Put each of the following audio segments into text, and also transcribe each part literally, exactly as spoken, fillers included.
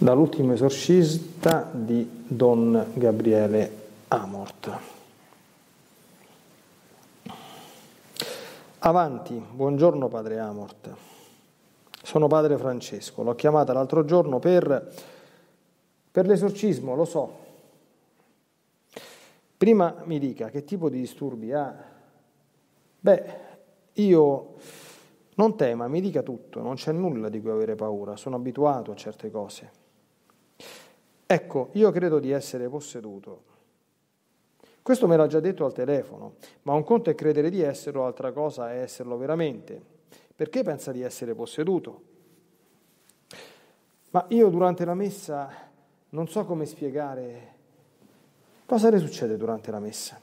dall'ultimo esorcista di Don Gabriele Amort. Avanti, buongiorno padre Amort. Sono padre Francesco, l'ho chiamata l'altro giorno per, per l'esorcismo, lo so. Prima mi dica che tipo di disturbi ha. Beh, io non tema, mi dica tutto, non c'è nulla di cui avere paura, sono abituato a certe cose. Ecco, io credo di essere posseduto. Questo me l'ha già detto al telefono, ma un conto è credere di esserlo, altra cosa è esserlo veramente. Perché pensa di essere posseduto? Ma io durante la messa non so come spiegare cosa le succede durante la messa.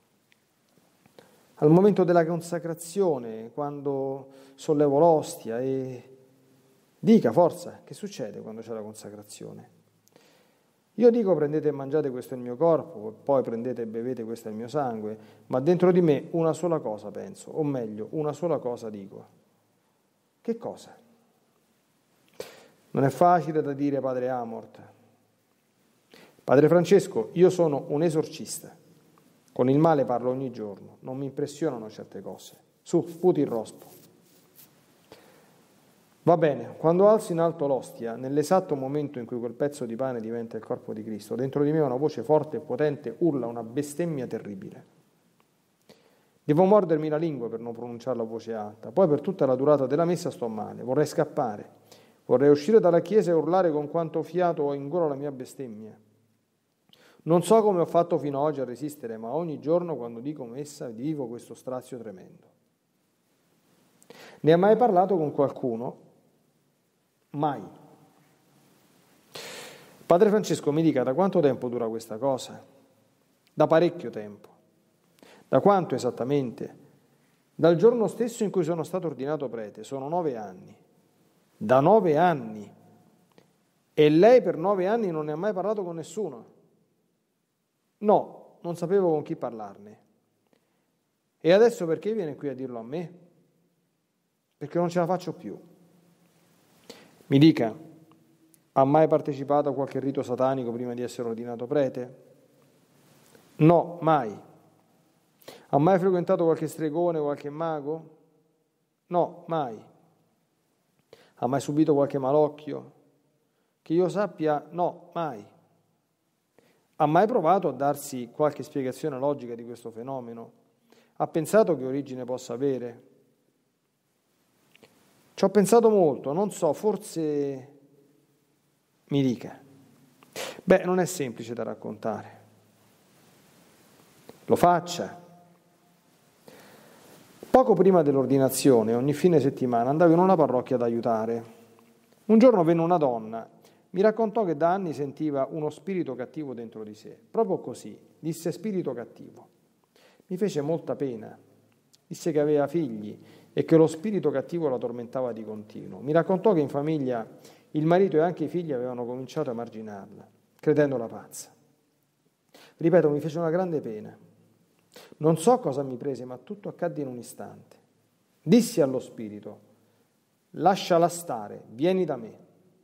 Al momento della consacrazione, quando sollevo l'ostia e dica, forza, che succede quando c'è la consacrazione? Io dico prendete e mangiate, questo è il mio corpo, poi prendete e bevete, questo è il mio sangue, ma dentro di me una sola cosa penso, o meglio, una sola cosa dico. Che cosa? Non è facile da dire, padre Amort. Padre Francesco, io sono un esorcista. Con il male parlo ogni giorno, non mi impressionano certe cose. Su, sputi il rospo. Va bene, quando alzo in alto l'ostia, nell'esatto momento in cui quel pezzo di pane diventa il corpo di Cristo, dentro di me una voce forte e potente urla una bestemmia terribile. Devo mordermi la lingua per non pronunciarla a voce alta, poi per tutta la durata della messa sto male, vorrei scappare, vorrei uscire dalla chiesa e urlare con quanto fiato ho in gola la mia bestemmia. Non so come ho fatto fino ad oggi a resistere, ma ogni giorno quando dico messa vivo questo strazio tremendo. Ne ha mai parlato con qualcuno? Mai. Padre Francesco, mi dica da quanto tempo dura questa cosa? Da parecchio tempo. Da quanto esattamente? Dal giorno stesso in cui sono stato ordinato prete, sono nove anni. Da nove anni. E lei per nove anni non ne ha mai parlato con nessuno? No, non sapevo con chi parlarne. E adesso perché viene qui a dirlo a me? Perché non ce la faccio più. Mi dica, ha mai partecipato a qualche rito satanico prima di essere ordinato prete? No, mai. Ha mai frequentato qualche stregone o qualche mago? No, mai. Ha mai subito qualche malocchio? Che io sappia, no, mai. Ha mai provato a darsi qualche spiegazione logica di questo fenomeno? Ha pensato che origine possa avere? Ci ho pensato molto, non so, forse mi dica. Beh, non è semplice da raccontare. Lo faccia. Poco prima dell'ordinazione, ogni fine settimana, andavo in una parrocchia ad aiutare. Un giorno venne una donna, mi raccontò che da anni sentiva uno spirito cattivo dentro di sé. Proprio così, disse spirito cattivo. Mi fece molta pena. Disse che aveva figli e che lo spirito cattivo la tormentava di continuo. Mi raccontò che in famiglia il marito e anche i figli avevano cominciato a marginarla, credendola pazza. Ripeto, mi fece una grande pena. Non so cosa mi prese, ma tutto accadde in un istante. Dissi allo spirito, lasciala stare, vieni da me.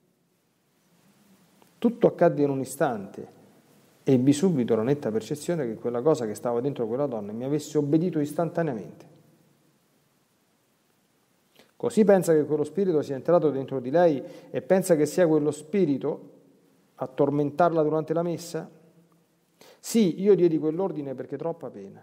Tutto accadde in un istante e ebbi subito la netta percezione che quella cosa che stava dentro quella donna mi avesse obbedito istantaneamente. Così pensa che quello spirito sia entrato dentro di lei e pensa che sia quello spirito a tormentarla durante la messa? Sì, io diedi quell'ordine perché troppa pena.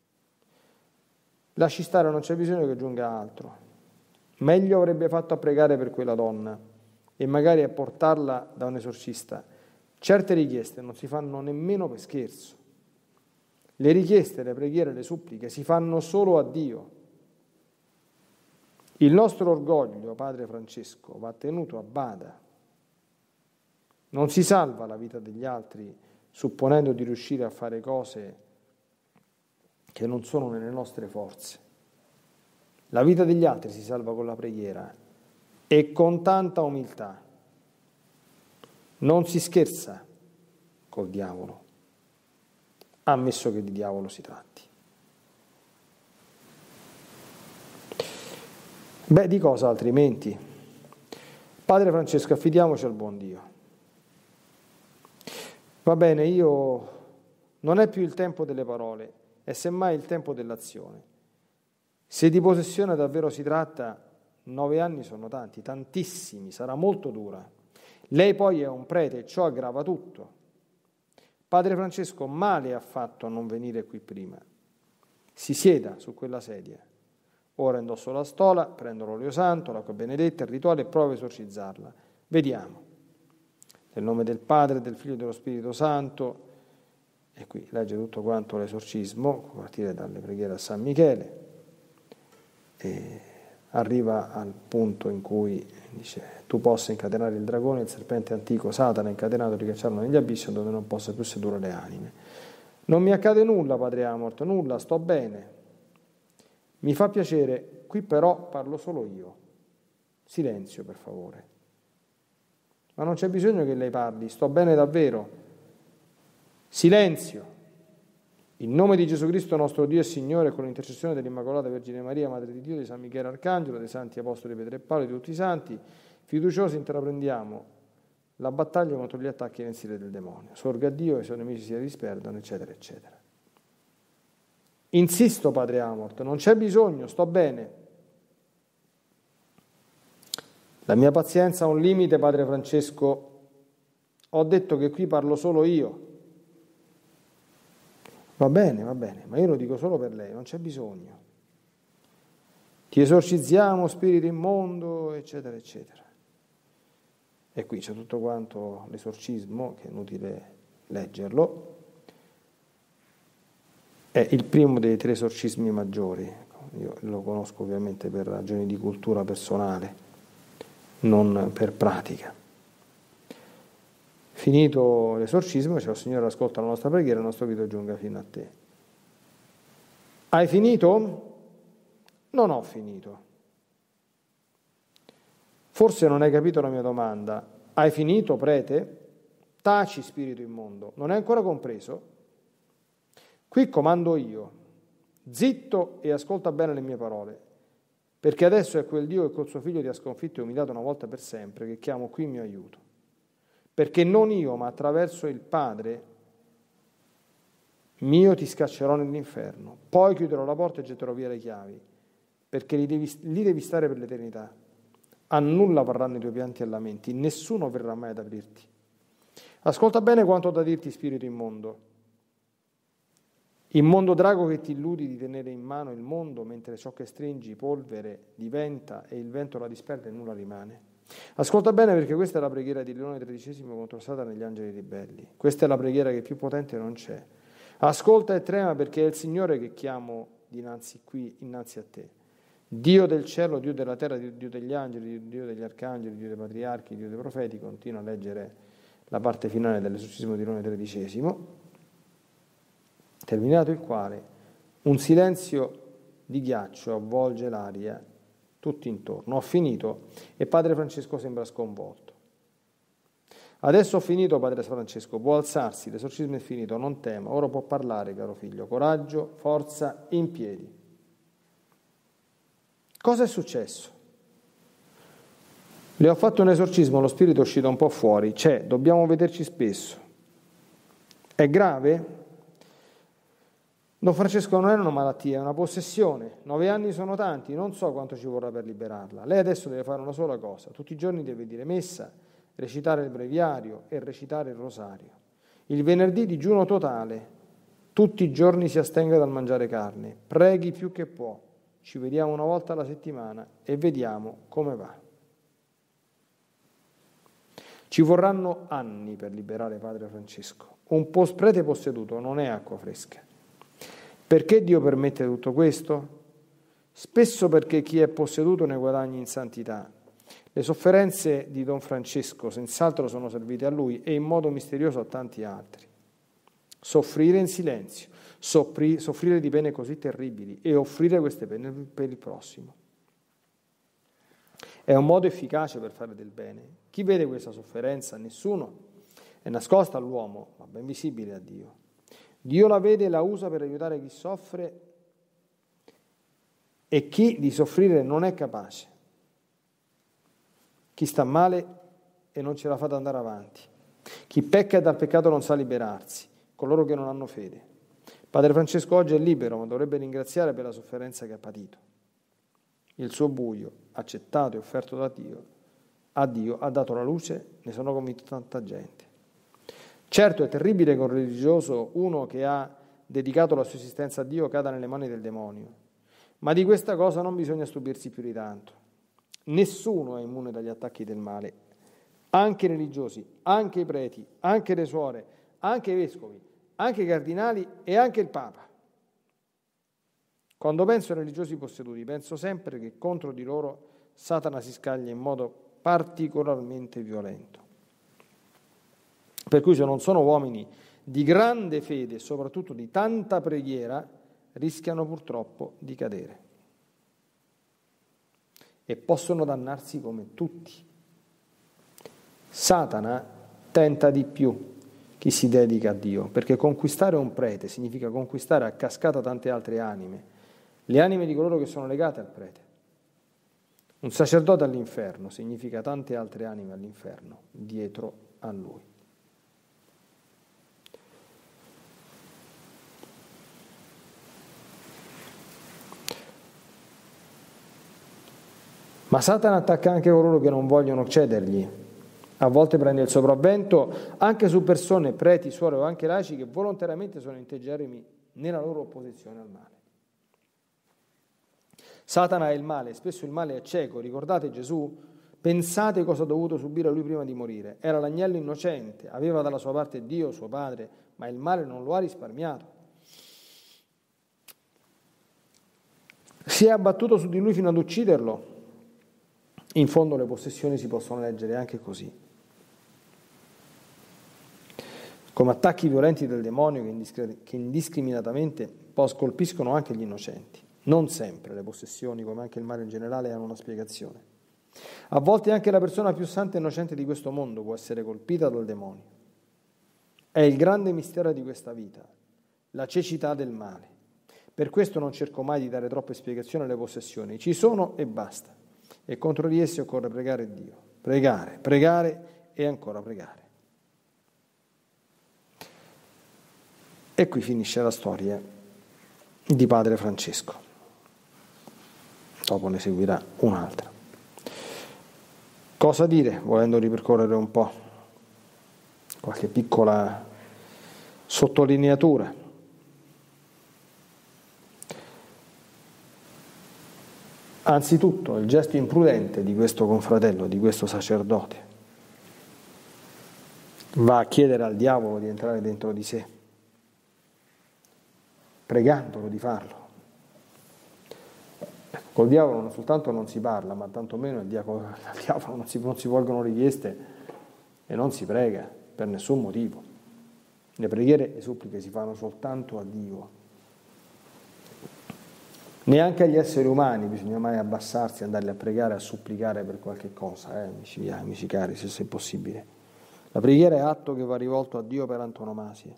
Lasci stare, non c'è bisogno che aggiunga altro. Meglio avrebbe fatto a pregare per quella donna e magari a portarla da un esorcista. Certe richieste non si fanno nemmeno per scherzo. Le richieste, le preghiere, le suppliche si fanno solo a Dio. Il nostro orgoglio, padre Francesco, va tenuto a bada. Non si salva la vita degli altri supponendo di riuscire a fare cose che non sono nelle nostre forze. La vita degli altri si salva con la preghiera e con tanta umiltà. Non si scherza col diavolo, ammesso che di diavolo si tratti. Beh, di cosa altrimenti? Padre Francesco, affidiamoci al buon Dio. Va bene, io non è più il tempo delle parole, è semmai il tempo dell'azione. Se di possessione davvero si tratta, nove anni sono tanti, tantissimi, sarà molto dura. Lei poi è un prete e ciò aggrava tutto. Padre Francesco male ha fatto a non venire qui prima. Si sieda su quella sedia. Ora indosso la stola, prendo l'olio santo, l'acqua benedetta, il rituale e provo a esorcizzarla. Vediamo. Nel nome del Padre, del Figlio e dello Spirito Santo. E qui legge tutto quanto l'esorcismo, a partire dalle preghiere a San Michele. E arriva al punto in cui dice: tu possa incatenare il dragone, il serpente antico, Satana, incatenato e ricacciarlo negli abissi dove non possa più sedurre le anime. Non mi accade nulla, Padre Amort, nulla, sto bene. Mi fa piacere, qui però parlo solo io. Silenzio, per favore. Ma non c'è bisogno che lei parli, sto bene davvero. Silenzio. In nome di Gesù Cristo nostro Dio e Signore, con l'intercessione dell'Immacolata Vergine Maria, Madre di Dio, di San Michele Arcangelo, dei Santi Apostoli Pietro e Paolo e di tutti i Santi, fiduciosi intraprendiamo la battaglia contro gli attacchi mensili del demonio. Sorga a Dio e i suoi nemici si disperdano, eccetera, eccetera. Insisto, Padre Amort, non c'è bisogno, sto bene. La mia pazienza ha un limite, Padre Francesco. Ho detto che qui parlo solo io. Va bene, va bene, ma io lo dico solo per lei, non c'è bisogno. Ti esorcizziamo, spirito immondo, eccetera, eccetera. E qui c'è tutto quanto l'esorcismo, che è inutile leggerlo. È il primo dei tre esorcismi maggiori. Io lo conosco ovviamente per ragioni di cultura personale, non per pratica. Finito l'esorcismo, cioè, il Signore ascolta la nostra preghiera, il nostro grido giunga fino a te. Hai finito? Non ho finito. Forse non hai capito la mia domanda. Hai finito, prete? Taci, spirito immondo. Non hai ancora compreso? Qui comando io. Zitto e ascolta bene le mie parole, perché adesso è quel Dio che col suo figlio ti ha sconfitto e umiliato una volta per sempre, che chiamo qui in mio aiuto. Perché non io, ma attraverso il Padre mio ti scaccerò nell'inferno, poi chiuderò la porta e getterò via le chiavi, perché lì devi, lì devi stare per l'eternità. A nulla varranno i tuoi pianti e lamenti, nessuno verrà mai ad aprirti. Ascolta bene quanto ho da dirti, spirito immondo. Immondo drago che ti illudi di tenere in mano il mondo, mentre ciò che stringi polvere diventa e il vento la disperde e nulla rimane. Ascolta bene, perché questa è la preghiera di Leone tredicesimo contro Satana e gli angeli ribelli. Questa è la preghiera che più potente non c'è. Ascolta e trema, perché è il Signore che chiamo dinanzi qui, innanzi a te. Dio del cielo, Dio della terra, Dio degli angeli, Dio degli arcangeli, Dio dei patriarchi, Dio dei profeti. Continua a leggere la parte finale dell'esorcismo di Leone tredicesimo, terminato il quale un silenzio di ghiaccio avvolge l'aria tutti intorno. Ho finito e Padre Francesco sembra sconvolto. Adesso ho finito, Padre Francesco, può alzarsi, l'esorcismo è finito, non tema, ora può parlare, caro figlio, coraggio, forza, in piedi. Cosa è successo? Le ho fatto un esorcismo, lo spirito è uscito un po' fuori, c'è, dobbiamo vederci spesso. È grave? Don Francesco, non è una malattia, è una possessione. Nove anni sono tanti, non so quanto ci vorrà per liberarla. Lei adesso deve fare una sola cosa, tutti i giorni deve dire messa, recitare il breviario e recitare il rosario. Il venerdì digiuno totale, tutti i giorni si astenga dal mangiare carne, preghi più che può, ci vediamo una volta alla settimana e vediamo come va. Ci vorranno anni per liberare Padre Francesco. Un prete posseduto non è acqua fresca. Perché Dio permette tutto questo? Spesso perché chi è posseduto ne guadagna in santità. Le sofferenze di Don Francesco senz'altro sono servite a lui e in modo misterioso a tanti altri. Soffrire in silenzio, soffri, soffrire di pene così terribili e offrire queste pene per il prossimo. È un modo efficace per fare del bene. Chi vede questa sofferenza? Nessuno. È nascosta all'uomo, ma ben visibile a Dio. Dio la vede e la usa per aiutare chi soffre e chi di soffrire non è capace. Chi sta male e non ce la fa ad andare avanti. Chi Chi pecca e dal peccato non sa liberarsi, coloro che non hanno fede. Padre Francesco oggi è libero, ma dovrebbe ringraziare per la sofferenza che ha patito. Il suo buio, accettato e offerto da Dio, a Dio, ha dato la luce, ne sono convinto tanta gente. Certo è terribile che un religioso, uno che ha dedicato la sua esistenza a Dio, cada nelle mani del demonio, ma di questa cosa non bisogna stupirsi più di tanto. Nessuno è immune dagli attacchi del male, anche i religiosi, anche i preti, anche le suore, anche i vescovi, anche i cardinali e anche il Papa. Quando penso ai religiosi posseduti, penso sempre che contro di loro Satana si scaglia in modo particolarmente violento. Per cui se non sono uomini di grande fede e soprattutto di tanta preghiera, rischiano purtroppo di cadere. E possono dannarsi come tutti. Satana tenta di più chi si dedica a Dio, perché conquistare un prete significa conquistare a cascata tante altre anime, le anime di coloro che sono legate al prete. Un sacerdote all'inferno significa tante altre anime all'inferno dietro a lui. Ma Satana attacca anche coloro che non vogliono cedergli. A volte prende il sopravvento anche su persone, preti, suore o anche laici che volontariamente sono integerrimi nella loro opposizione al male. Satana è il male, spesso il male è cieco. Ricordate Gesù? Pensate cosa ha dovuto subire lui prima di morire. Era l'agnello innocente, aveva dalla sua parte Dio, suo padre, ma il male non lo ha risparmiato. Si è abbattuto su di lui fino ad ucciderlo. In fondo le possessioni si possono leggere anche così, come attacchi violenti del demonio che, indiscri- che indiscriminatamente poi colpiscono anche gli innocenti. Non sempre le possessioni, come anche il male in generale, hanno una spiegazione. A volte anche la persona più santa e innocente di questo mondo può essere colpita dal demonio. È il grande mistero di questa vita, la cecità del male. Per questo non cerco mai di dare troppe spiegazioni alle possessioni. Ci sono e basta. E contro di essi occorre pregare Dio. Pregare, pregare e ancora pregare. E qui finisce la storia di Padre Francesco. Dopo ne seguirà un'altra. Cosa dire, volendo ripercorrere un po'? Qualche piccola sottolineatura. Anzitutto, il gesto imprudente di questo confratello, di questo sacerdote, va a chiedere al diavolo di entrare dentro di sé, pregandolo di farlo. Col diavolo non soltanto non si parla, ma tantomeno al diavolo, al diavolo non, si, non si volgono richieste e non si prega per nessun motivo. Le preghiere e le suppliche si fanno soltanto a Dio. Neanche agli esseri umani bisogna mai abbassarsi, andare a pregare, a supplicare per qualche cosa, eh, amici, amici cari, se è possibile. La preghiera è atto che va rivolto a Dio per antonomasia,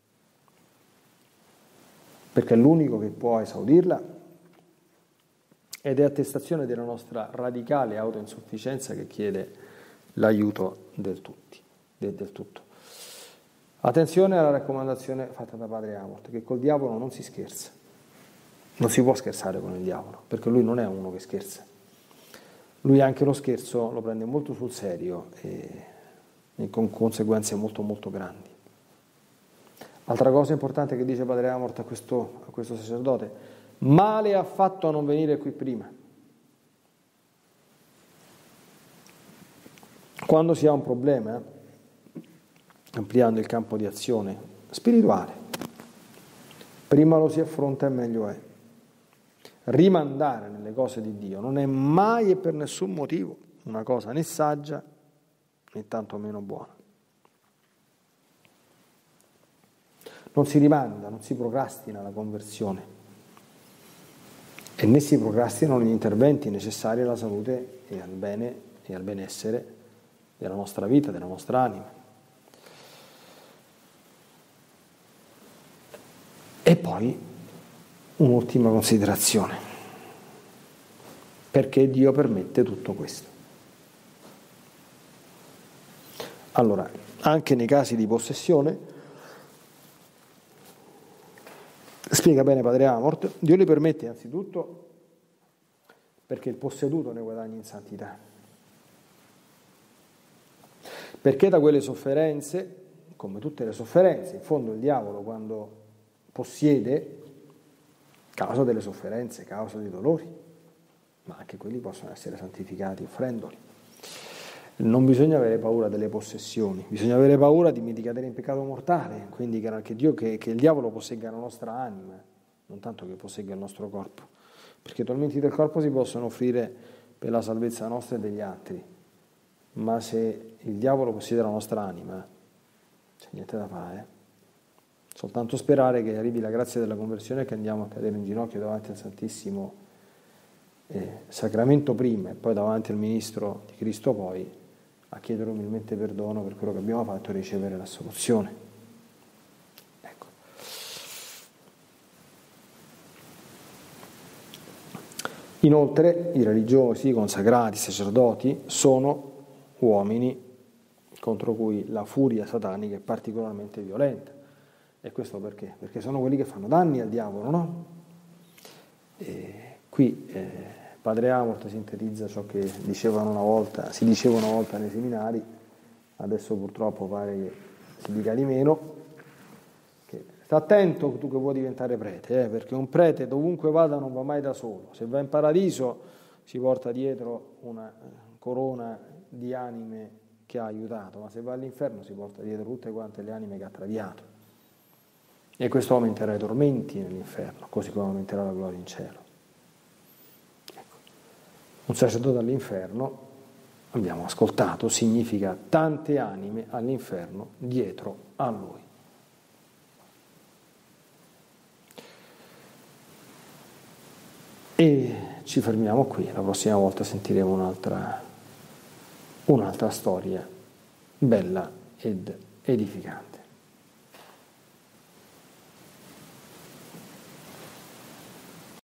perché è l'unico che può esaudirla ed è attestazione della nostra radicale autoinsufficienza che chiede l'aiuto del, tutti, del, del tutto. Attenzione alla raccomandazione fatta da Padre Amort, che col diavolo non si scherza. Non si può scherzare con il diavolo, perché lui non è uno che scherza. Lui anche lo scherzo lo prende molto sul serio e, e con conseguenze molto molto grandi. Altra cosa importante che dice Padre Amort a questo, a questo sacerdote: male ha fatto a non venire qui prima. Quando si ha un problema, ampliando il campo di azione spirituale, prima lo si affronta e meglio è. Rimandare nelle cose di Dio non è mai e per nessun motivo una cosa né saggia né tanto meno buona. Non si rimanda, non si procrastina la conversione e né si procrastinano gli interventi necessari alla salute e al bene e al benessere della nostra vita, della nostra anima. E poi un'ultima considerazione: perché Dio permette tutto questo? Allora, anche nei casi di possessione, spiega bene Padre Amorth, Dio li permette innanzitutto perché il posseduto ne guadagni in santità. Perché da quelle sofferenze, come tutte le sofferenze, in fondo il diavolo quando possiede, causa delle sofferenze, causa dei dolori, ma anche quelli possono essere santificati offrendoli. Non bisogna avere paura delle possessioni, bisogna avere paura di ricadere in peccato mortale, quindi che, che, Dio, che, che il diavolo possegga la nostra anima, non tanto che possegga il nostro corpo, perché i tormenti del corpo si possono offrire per la salvezza nostra e degli altri, ma se il diavolo possiede la nostra anima, c'è niente da fare. Soltanto sperare che arrivi la grazia della conversione e che andiamo a cadere in ginocchio davanti al Santissimo eh, Sacramento prima e poi davanti al Ministro di Cristo poi, a chiedere umilmente perdono per quello che abbiamo fatto e ricevere l'assoluzione. Ecco. Inoltre i religiosi, i consacrati, i sacerdoti sono uomini contro cui la furia satanica è particolarmente violenta. E questo perché? Perché sono quelli che fanno danni al diavolo, no? E qui eh, Padre Amorth sintetizza ciò che dicevano una volta, si diceva una volta nei seminari, adesso purtroppo pare che si dica di meno, che sta attento tu che vuoi diventare prete, eh, perché un prete dovunque vada non va mai da solo, se va in paradiso si porta dietro una corona di anime che ha aiutato, ma se va all'inferno si porta dietro tutte quante le anime che ha traviato. E questo aumenterà i tormenti nell'inferno, così come aumenterà la gloria in cielo. Ecco. Un sacerdote all'inferno, abbiamo ascoltato, significa tante anime all'inferno dietro a lui. E ci fermiamo qui, la prossima volta sentiremo un'altra, un'altra storia bella ed edificante.